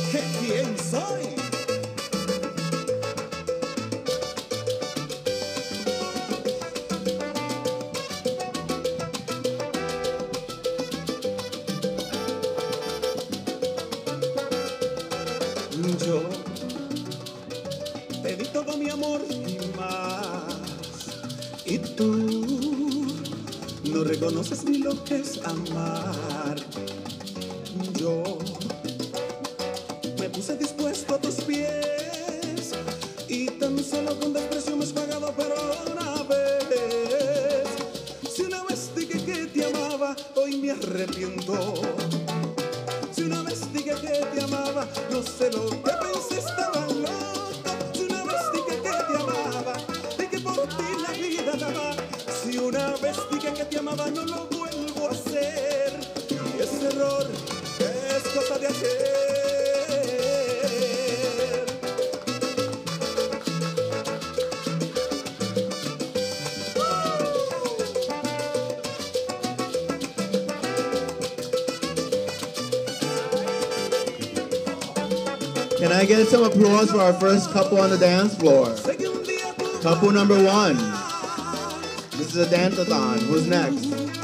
¿Que quién soy? Yo te di todo mi amor y más, y tú no reconoces ni lo que es amar. Yo me puse dispuesto a tus pies y tan solo con desprecio me has pagado, pero una vez, si una vez dije que te amaba, hoy me arrepiento. Si una vez dije que te amaba, no sé lo que pensé, estaba loco. Si una vez dije que te amaba, de que por ti la vida daba. Si una vez dije que te amaba, no lo vuelvo a hacer. Y ese error es cosa de ayer. Can I get some applause for our first couple on the dance floor? Couple number one. This is a dance-a-thon. Who's next?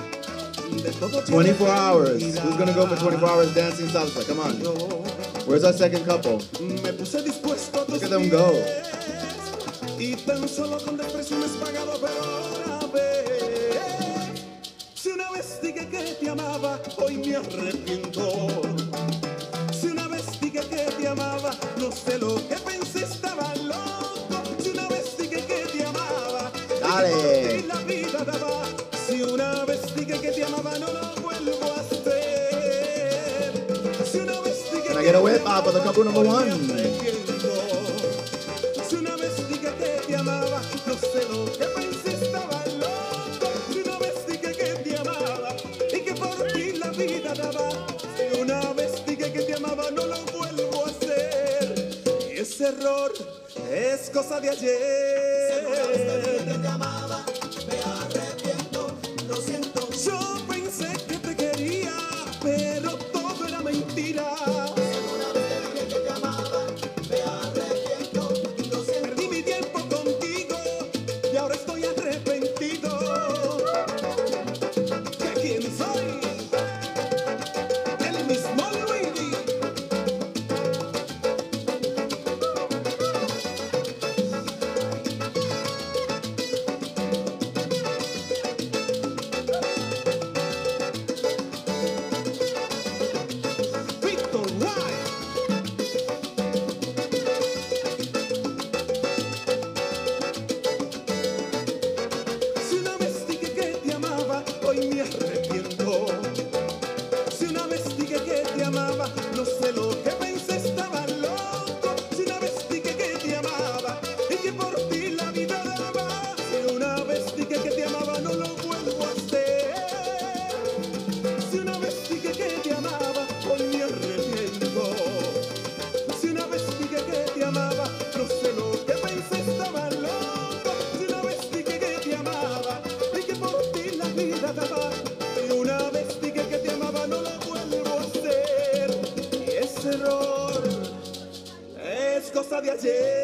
24 hours. Who's gonna go for 24 hours dancing salsa? Come on. Where's our second couple? Look at them go. Y tan solo con desprecio me has pagado, pero una vez, si una vez dije que te amaba, hoy me arrepiento. Si una vez dije que te amaba, no sé lo que pensé, estaba loco. Si una vez dije que te amaba, Dale. y la vida daba. Si una vez dije que te amaba, no lo vuelvo a hacer. Si una vez dije Can I get a whip up with the couple number one? Si una vez dije que te amaba, no sé lo que pensé, estaba loco. Si una vez dije que te amaba y que por ti la vida daba. Si una vez dije que te amaba, no lo vuelvo a hacer. Y ese error es cosa de ayer. Que te amaba, me arrepiento, lo siento. Yo pensé que te quería, pero todo era mentira. Una vez te dije que te amaba, me arrepiento, lo siento. Perdí mi tiempo contigo y ahora estoy arrepentido. ¿Que quién soy? El mismo Luigi. Víctor White. Si una vez dije que te amaba, hoy me arrepiento. Si una vez dije que te amaba, no sé lo que pensé, estaba loco. Si una vez dije que te amaba y que por ti la vida daba. Si una vez dije que te amaba, no lo vuelvo a hacer. Si una vez dije que te amaba, hoy me arrepiento. Si una vez dije que te amaba, no sé lo que pensé, estaba loco. Si una vez dije que te amaba y que por ti la vida daba. Si una vez dije que te amaba, no lo vuelvo a hacer. Y ese error es cosa de ayer.